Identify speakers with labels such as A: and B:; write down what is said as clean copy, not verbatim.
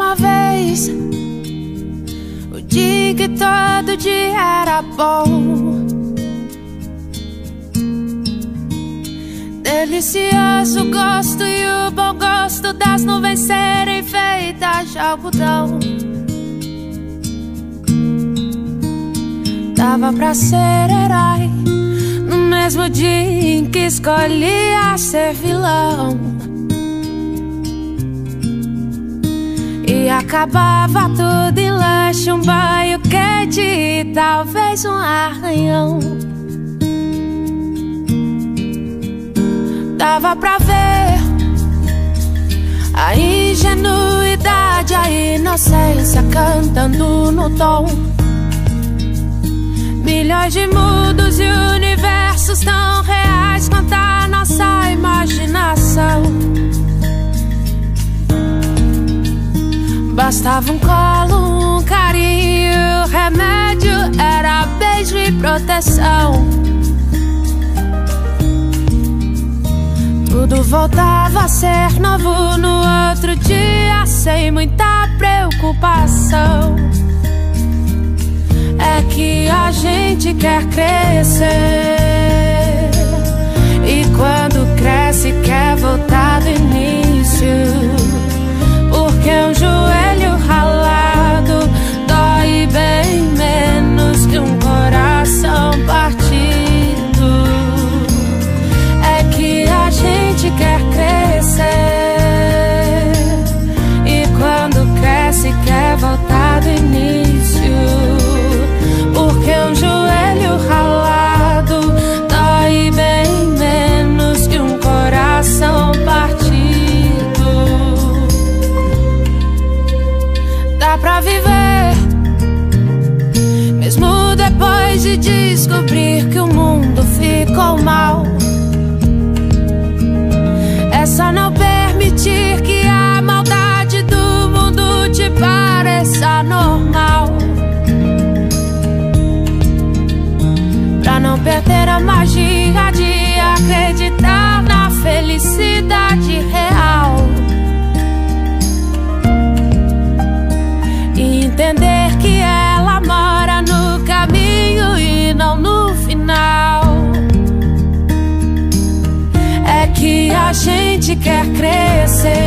A: uma vez, o dia em que todo dia era bom. Delicioso o gosto e o bom gosto das nuvens serem feitas de algodão. Dava pra ser herói no mesmo dia em que escolhia ser vilão. E acabava tudo em lanche, um banho quente e talvez um arranhão. Dava pra ver a ingenuidade, a inocência cantando no tom. Milhões de mundos e universos tão reais quanto a nossa imaginação. Bastava um colo, um carinho, o remédio era beijo e proteção. Tudo voltava a ser novo no outro dia, sem muita preocupação. É que a gente quer crescer, e quando cresce quer voltar do início. Porque um joelho ralado dói bem menos que um coração partido. É que a gente quer crescer, e quando cresce quer voltar do início. Porque um joelho ralado dói bem menos que um coração partido. Dá pra viver, mesmo depois de descobrir que o mundo ficou mal. É só não permitir que a maldade do mundo te pareça normal, pra não perder a magia de acreditar na felicidade real. E entender que ela mora no caminho e não no final. É que a gente quer crescer,